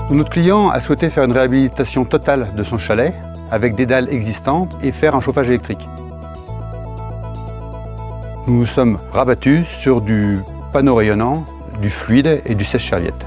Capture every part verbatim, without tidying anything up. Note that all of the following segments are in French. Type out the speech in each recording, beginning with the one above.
Notre client a souhaité faire une réhabilitation totale de son chalet avec des dalles existantes et faire un chauffage électrique. Nous nous sommes rabattus sur du panneau rayonnant, du fluide et du sèche-serviette.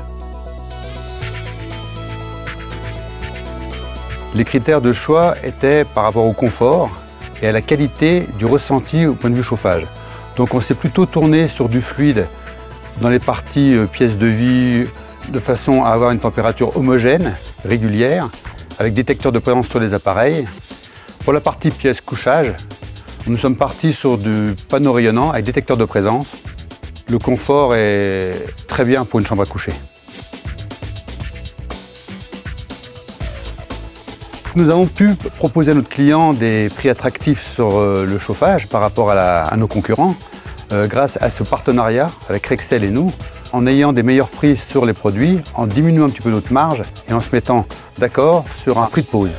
Les critères de choix étaient par rapport au confort et à la qualité du ressenti au point de vue chauffage. Donc on s'est plutôt tourné sur du fluide dans les parties euh, pièces de vie, de façon à avoir une température homogène, régulière, avec détecteur de présence sur les appareils. Pour la partie pièce couchage, nous sommes partis sur du panneau rayonnant avec détecteur de présence. Le confort est très bien pour une chambre à coucher. Nous avons pu proposer à notre client des prix attractifs sur le chauffage par rapport à, la, à nos concurrents euh, grâce à ce partenariat avec Rexel et nous, en ayant des meilleurs prix sur les produits, en diminuant un petit peu notre marge et en se mettant d'accord sur un prix de pause.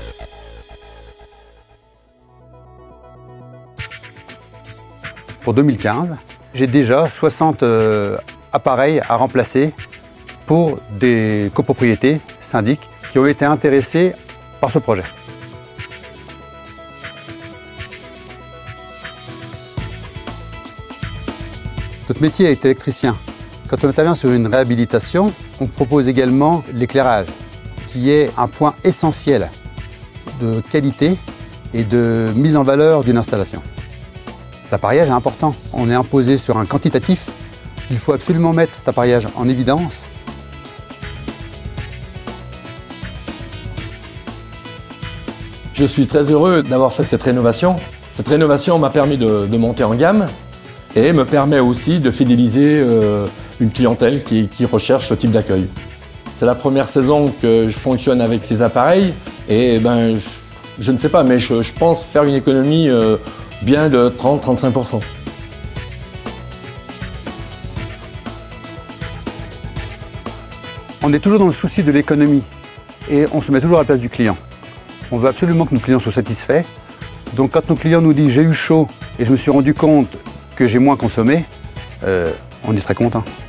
Pour deux mille quinze, j'ai déjà soixante euh, appareils à remplacer pour des copropriétés, syndics, qui ont été intéressés par ce projet. Notre métier est électricien. Quand on intervient sur une réhabilitation, on propose également l'éclairage, qui est un point essentiel de qualité et de mise en valeur d'une installation. L'appareillage est important. On est imposé sur un quantitatif. Il faut absolument mettre cet appareillage en évidence. Je suis très heureux d'avoir fait cette rénovation. Cette rénovation m'a permis de, de monter en gamme et me permet aussi de fidéliser euh, une clientèle qui, qui recherche ce type d'accueil. C'est la première saison que je fonctionne avec ces appareils et ben, je, je ne sais pas, mais je, je pense faire une économie euh, bien de trente à trente-cinq pour cent. On est toujours dans le souci de l'économie et on se met toujours à la place du client. On veut absolument que nos clients soient satisfaits. Donc quand nos clients nous disent « j'ai eu chaud et je me suis rendu compte que j'ai moins consommé », euh, on est très content.